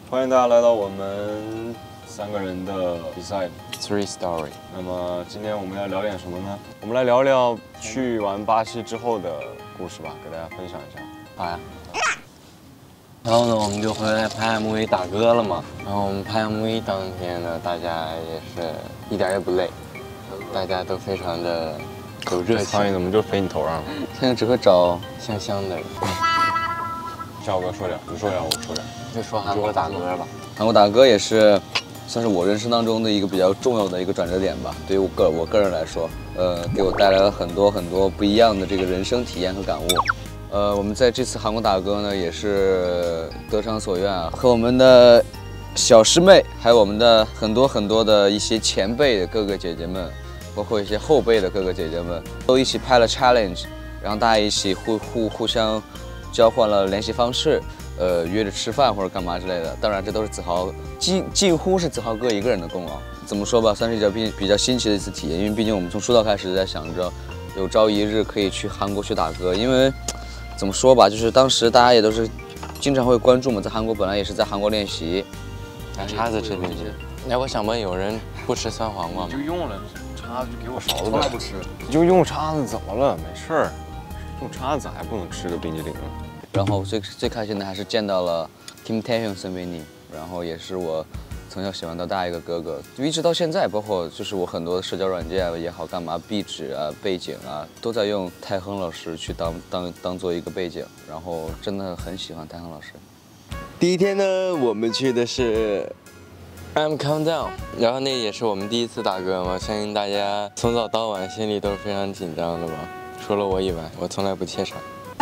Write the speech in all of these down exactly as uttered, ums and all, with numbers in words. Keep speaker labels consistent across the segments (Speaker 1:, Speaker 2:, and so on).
Speaker 1: 欢迎大家来到我们三个人的比赛
Speaker 2: Three Story。
Speaker 1: 那么今天我们要聊点什么呢？我们来聊聊去完巴西之后的故事吧，给大家分享一下。
Speaker 2: 好呀。然后呢，我们就回来拍 M V 打歌了嘛。然后我们拍 M V 当天呢，大家也是一点也不累，大家都非常的有热情。
Speaker 1: 苍蝇怎么就飞你头上了？
Speaker 2: 现在只会找香香的人。
Speaker 1: 笑哥说点，你说点，我说点。
Speaker 2: 就说韩国打歌吧。韩国打歌也是算是我人生当中的一个比较重要的一个转折点吧。对于我个我个人来说，呃，给我带来了很多很多不一样的这个人生体验和感悟。呃，我们在这次韩国打歌呢，也是得偿所愿啊，和我们的小师妹，还有我们的很多很多的一些前辈的哥哥姐姐们，包括一些后辈的哥哥姐姐们，都一起拍了 challenge， 然后大家一起互互互相交换了联系方式，呃，约着吃饭或者干嘛之类的。当然，这都是子豪近近乎是子豪哥一个人的功劳。怎么说吧，算是比较比比较新奇的一次体验，因为毕竟我们从出道开始在想着有朝一日可以去韩国去打歌，因为。怎么说吧，就是当时大家也都是经常会关注嘛，在韩国本来也是在韩国练习。拿叉子吃东西。哎，我想问，有人不吃酸黄瓜吗？
Speaker 1: 就用了叉子，就给我勺子呗。
Speaker 2: 从来不吃。
Speaker 1: 你就用叉子怎么了？没事儿，用叉子还不能吃个冰激凌呢。
Speaker 2: 然后最最开心的还是见到了 Kim Taehyung 선배님，然后也是我从小喜欢到大一个哥哥，就一直到现在，包括就是我很多的社交软件也好，干嘛壁纸啊、背景啊，都在用泰亨老师去当当当做一个背景，然后真的很喜欢泰亨老师。
Speaker 3: 第一天呢，我们去的是
Speaker 2: I'm Countdown， 然后那也是我们第一次打歌嘛，相信大家从早到晚心里都是非常紧张的吧，除了我以外，我从来不怯场。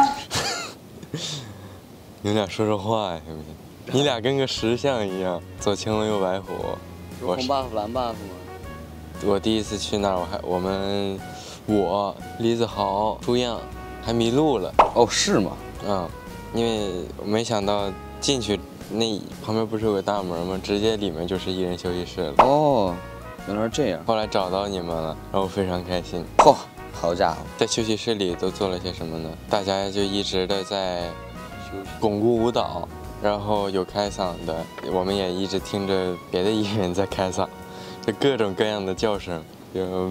Speaker 2: 你们俩说说话呀，行不行？你俩跟个石像一样，左青龙右白虎。
Speaker 3: 我红 buff 蓝 buff 吗？
Speaker 2: 我第一次去那儿，我还我们我李子豪、朱样还迷路了。
Speaker 3: 哦，是吗？
Speaker 2: 嗯，因为我没想到进去那旁边不是有个大门吗？直接里面就是艺人休息室了。
Speaker 3: 哦，原来是这样。
Speaker 2: 后来找到你们了，然后非常开心。
Speaker 3: 嚯、哦，好家伙！
Speaker 2: 在休息室里都做了些什么呢？大家就一直的在巩固舞蹈。然后有开嗓的，我们也一直听着别的艺人在开嗓，就各种各样的叫声，就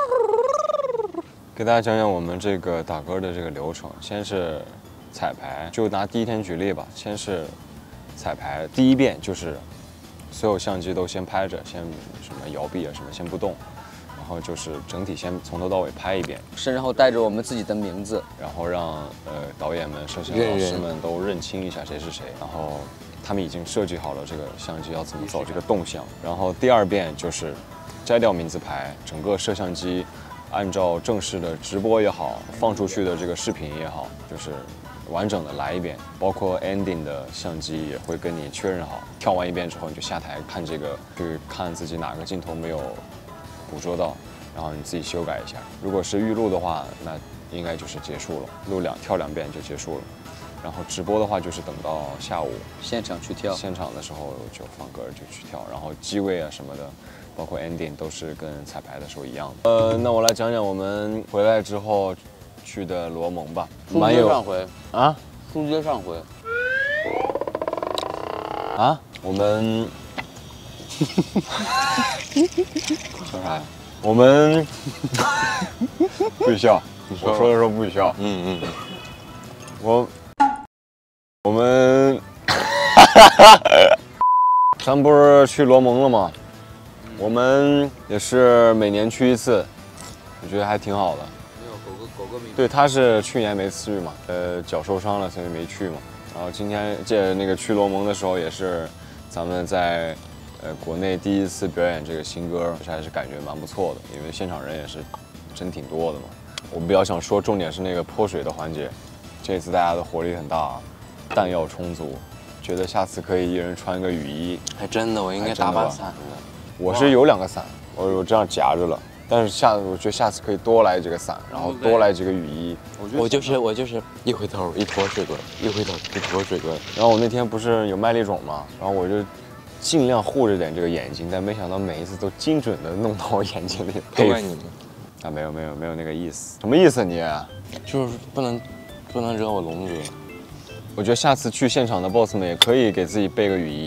Speaker 1: 给大家讲讲我们这个打歌的这个流程。先是彩排，就拿第一天举例吧。先是彩排，第一遍就是所有相机都先拍着，先什么摇臂啊什么先不动，然后就是整体先从头到尾拍一遍，
Speaker 3: 身后带着我们自己的名字，
Speaker 1: 然后让呃导演们、摄像老师们都认清一下谁是谁，然后他们已经设计好了这个相机要怎么走这个动向。然后第二遍就是摘掉名字牌，整个摄像机按照正式的直播也好，放出去的这个视频也好，就是完整的来一遍，包括 ending 的相机也会跟你确认好。跳完一遍之后，你就下台看这个，去看自己哪个镜头没有捕捉到，然后你自己修改一下。如果是预录的话，那应该就是结束了，录两跳两遍就结束了。然后直播的话，就是等到下午
Speaker 3: 现场去跳，
Speaker 1: 现场的时候就放歌就去跳，然后机位啊什么的，包括 ending 都是跟彩排的时候一样的。呃，那我来讲讲我们回来之后去的罗蒙吧。
Speaker 3: 书接上回
Speaker 1: 啊，
Speaker 3: 书接上回
Speaker 1: 啊，我们说啥呀？我们不许笑，我说的时候不许笑。
Speaker 2: 嗯嗯，
Speaker 1: 我我们咱不是去罗蒙了吗？我们也是每年去一次，我觉得还挺好的。
Speaker 3: 没有狗哥，狗哥没
Speaker 1: 对，他是去年没去嘛，呃，脚受伤了，所以没去嘛。然后今天借那个去罗蒙的时候，也是咱们在呃国内第一次表演这个新歌，还是感觉蛮不错的，因为现场人也是真挺多的嘛。我比较想说，重点是那个泼水的环节，这次大家的火力很大，弹药充足，觉得下次可以一人穿个雨衣。
Speaker 2: 还真的，我应该打把伞的。
Speaker 1: 我是有两个伞，我我这样夹着了。但是下，我觉得下次可以多来几个伞，然后多来几个雨衣。
Speaker 2: 我就是我就是一回头一坨水棍，一回头一坨水棍。
Speaker 1: 然后我那天不是有麦粒肿嘛，然后我就尽量护着点这个眼睛，但没想到每一次都精准的弄到我眼睛里。
Speaker 2: 都怪你们
Speaker 1: 啊！没有没有没有那个意思，什么意思你？
Speaker 2: 就是不能不能惹我龙哥。
Speaker 1: 我觉得下次去现场的 boss 们也可以给自己备个雨衣，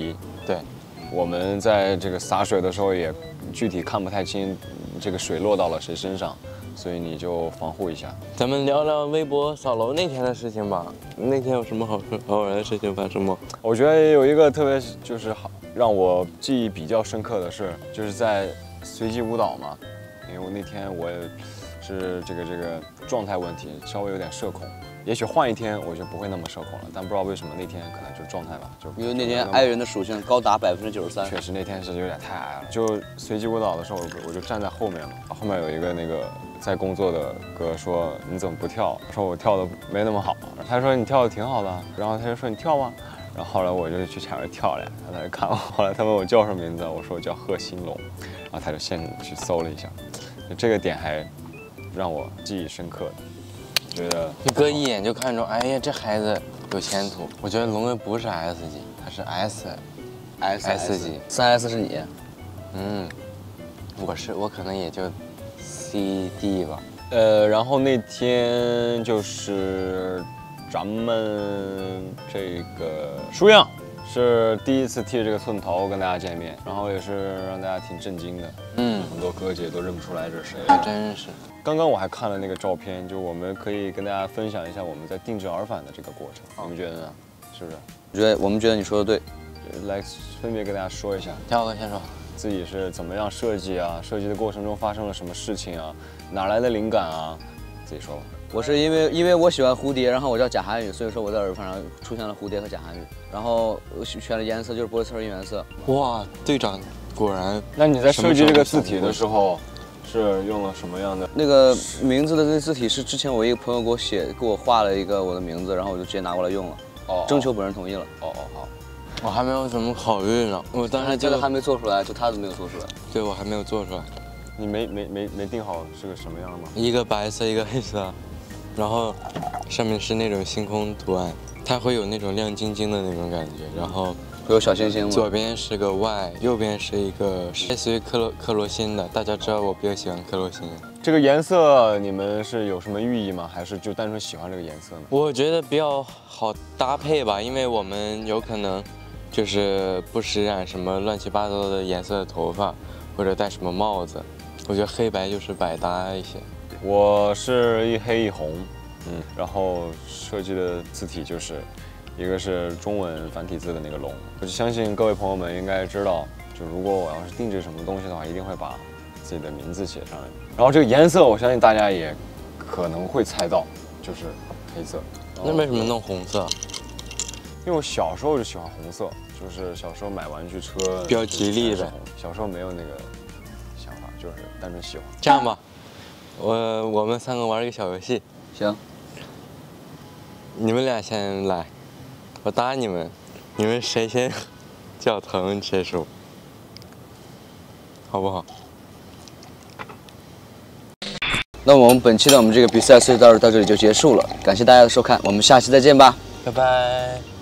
Speaker 4: 对，
Speaker 1: 我们在这个洒水的时候也具体看不太清这个水落到了谁身上，所以你就防护一下。
Speaker 4: 咱们聊聊微博扫楼那天的事情吧。那天有什么好好玩的事情发生吗？
Speaker 1: 我觉得有一个特别就是好让我记忆比较深刻的是，就是在随机舞蹈嘛，因为我那天我也是这个这个状态问题，稍微有点社恐。也许换一天我就不会那么社恐了，但不知道为什么那天可能就是状态吧，就
Speaker 2: 因为那天 I 人的属性高达百分之九十三。
Speaker 1: 确实那天是有点太矮了。就随机舞蹈的时候，我就站在后面嘛，后面有一个那个在工作的哥说你怎么不跳？我说我跳的没那么好。他说你跳的挺好的，然后他就说你跳吗？然后后来我就去前面跳了，然后他就看我，后来他问我叫什么名字，我说我叫贺新龙，然后他就先去搜了一下，就这个点还让我记忆深刻的。觉得
Speaker 4: 你哥一眼就看中，哎呀，这孩子有前途。我觉得龙威不是 S 级，他是 S
Speaker 2: S
Speaker 4: S 级，
Speaker 2: 三 S 是你。
Speaker 4: 嗯，我是我可能也就 C D 吧。
Speaker 1: 呃，然后那天就是咱们这个舒阳是第一次剃这个寸头跟大家见面，然后也是让大家挺震惊的。
Speaker 4: 嗯，
Speaker 1: 很多哥姐都认不出来这是谁。
Speaker 4: 还真是。
Speaker 1: 刚刚我还看了那个照片，就我们可以跟大家分享一下我们在定制耳返的这个过程，你们觉得呢？是不是？
Speaker 2: 我觉得我们觉得你说的对，
Speaker 1: 来分别跟大家说一下。
Speaker 4: 跳哥先说，
Speaker 1: 自己是怎么样设计啊？设计的过程中发生了什么事情啊？哪来的灵感啊？自己说吧。
Speaker 2: 我是因为因为我喜欢蝴蝶，然后我叫贾涵予，所以说我在耳返上出现了蝴蝶和贾涵予，然后我选的颜色就是玻璃刺银原色。
Speaker 4: 哇，队长果然。
Speaker 1: 那你在设计这个字体的时候？是用了什么样的？
Speaker 2: 那个名字的那字体是之前我一个朋友给我写，给我画了一个我的名字，然后我就直接拿过来用了。哦，征求本人同意了。
Speaker 1: 哦哦好，
Speaker 4: 我还没有怎么考虑呢，我当时
Speaker 2: 这个还没做出来，就他都没有做出来。
Speaker 4: 对，我还没有做出来。
Speaker 1: 你没没没没定好是个什么样吗？
Speaker 4: 一个白色，一个黑色，然后上面是那种星空图案，它会有那种亮晶晶的那种感觉，然后。
Speaker 2: 会有小星星吗？
Speaker 4: 左边是个 Y， 右边是一个类似于克罗克罗心的。大家知道我比较喜欢克罗心。
Speaker 1: 这个颜色你们是有什么寓意吗？还是就单纯喜欢这个颜色呢？
Speaker 4: 我觉得比较好搭配吧，因为我们有可能就是不施染什么乱七八糟的颜色的头发，或者戴什么帽子。我觉得黑白就是百搭一些。
Speaker 1: 我是一黑一红，嗯，然后设计的字体就是。一个是中文繁体字的那个龙，我就相信各位朋友们应该知道，就如果我要是定制什么东西的话，一定会把自己的名字写上来。然后这个颜色，我相信大家也可能会猜到，就是黑色。
Speaker 4: 那为什么弄红色？
Speaker 1: 因为我小时候就喜欢红色，就是小时候买玩具车
Speaker 4: 比较吉利呗。
Speaker 1: 小时候没有那个想法，就是单纯喜欢。
Speaker 4: 这样吧，我我们三个玩一个小游戏。
Speaker 2: 行。
Speaker 4: 你们俩先来。我打你们，你们谁先叫疼谁输，好不好？
Speaker 2: 那我们本期的我们这个比赛所以到到这里就结束了，感谢大家的收看，我们下期再见吧，
Speaker 4: 拜拜。